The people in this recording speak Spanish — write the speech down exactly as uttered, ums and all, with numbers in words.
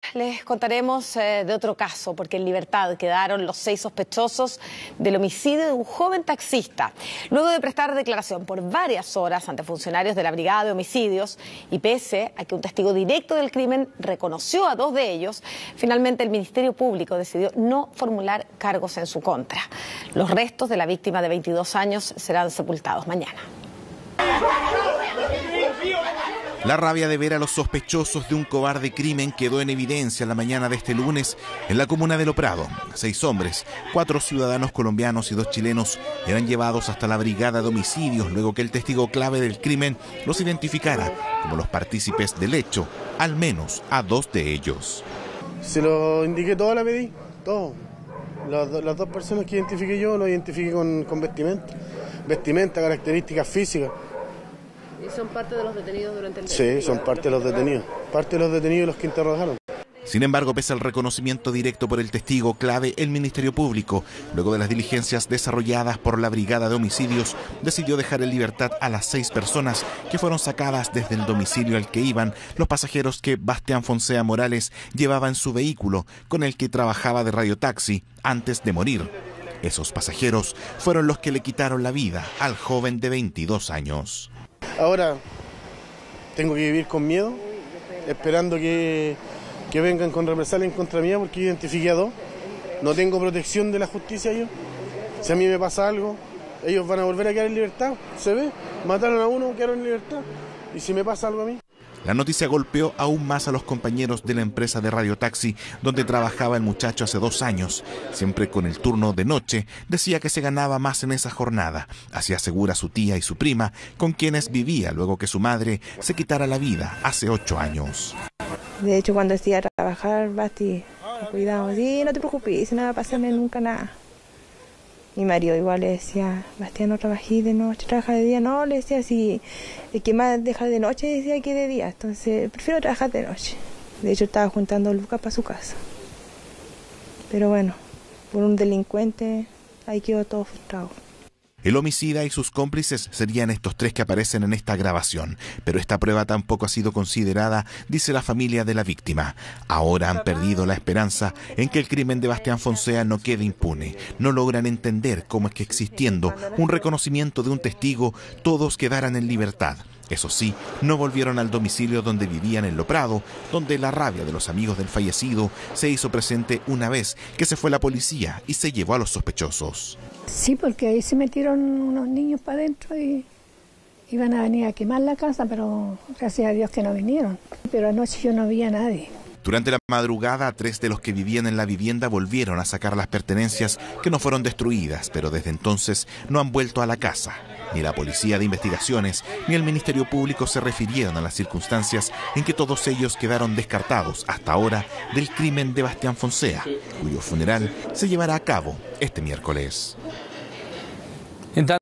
les contaremos eh, de otro caso, porque en libertad quedaron los seis sospechosos del homicidio de un joven taxista. Luego de prestar declaración por varias horas ante funcionarios de la Brigada de Homicidios y pese a que un testigo directo del crimen reconoció a dos de ellos, finalmente el Ministerio Público decidió no formular cargos en su contra. Los restos de la víctima de veintidós años serán sepultados mañana. La rabia de ver a los sospechosos de un cobarde crimen quedó en evidencia la mañana de este lunes en la comuna de Lo Prado. Seis hombres, cuatro ciudadanos colombianos y dos chilenos eran llevados hasta la Brigada de Homicidios luego que el testigo clave del crimen los identificara como los partícipes del hecho, al menos a dos de ellos. Se lo indiqué todo, la pedí, todo. Las, las dos personas que identifiqué yo lo identifiqué con, con vestimenta, vestimenta, características físicas. ¿Y son parte de los detenidos durante el día? Sí, son parte de los detenidos, parte de los detenidos los que interrogaron. Sin embargo, pese al reconocimiento directo por el testigo clave, el Ministerio Público, luego de las diligencias desarrolladas por la Brigada de Homicidios, decidió dejar en libertad a las seis personas que fueron sacadas desde el domicilio al que iban los pasajeros que Bastián Fonsea Morales llevaba en su vehículo, con el que trabajaba de radiotaxi antes de morir. Esos pasajeros fueron los que le quitaron la vida al joven de veintidós años. Ahora tengo que vivir con miedo, esperando que, que vengan con represalia en contra mía porque identifiqué a dos. No tengo protección de la justicia yo. Si a mí me pasa algo, ellos van a volver a quedar en libertad. ¿Se ve? Mataron a uno, quedaron en libertad. ¿Y si me pasa algo a mí? La noticia golpeó aún más a los compañeros de la empresa de radiotaxi donde trabajaba el muchacho hace dos años. Siempre con el turno de noche, decía que se ganaba más en esa jornada. Así asegura su tía y su prima, con quienes vivía luego que su madre se quitara la vida hace ocho años. De hecho, cuando decía a trabajar, Basti, cuidado, sí, no te preocupes, no va a pasarme nunca nada. Mi marido igual le decía, Bastián, no trabajé de noche, trabaja de día. No, le decía, si el que más deja de noche decía que de día, entonces prefiero trabajar de noche. De hecho, estaba juntando lucas para su casa. Pero bueno, por un delincuente, ahí quedó todo frustrado. El homicida y sus cómplices serían estos tres que aparecen en esta grabación, pero esta prueba tampoco ha sido considerada, dice la familia de la víctima. Ahora han perdido la esperanza en que el crimen de Bastián Fonsea no quede impune. No logran entender cómo es que existiendo un reconocimiento de un testigo, todos quedaran en libertad. Eso sí, no volvieron al domicilio donde vivían en Lo Prado, donde la rabia de los amigos del fallecido se hizo presente una vez que se fue la policía y se llevó a los sospechosos. Sí, porque ahí se metieron unos niños para adentro y iban a venir a quemar la casa, pero gracias a Dios que no vinieron. Pero anoche yo no vi a nadie. Durante la madrugada, tres de los que vivían en la vivienda volvieron a sacar las pertenencias que no fueron destruidas, pero desde entonces no han vuelto a la casa. Ni la Policía de Investigaciones ni el Ministerio Público se refirieron a las circunstancias en que todos ellos quedaron descartados hasta ahora del crimen de Bastián Fonsea, cuyo funeral se llevará a cabo este miércoles.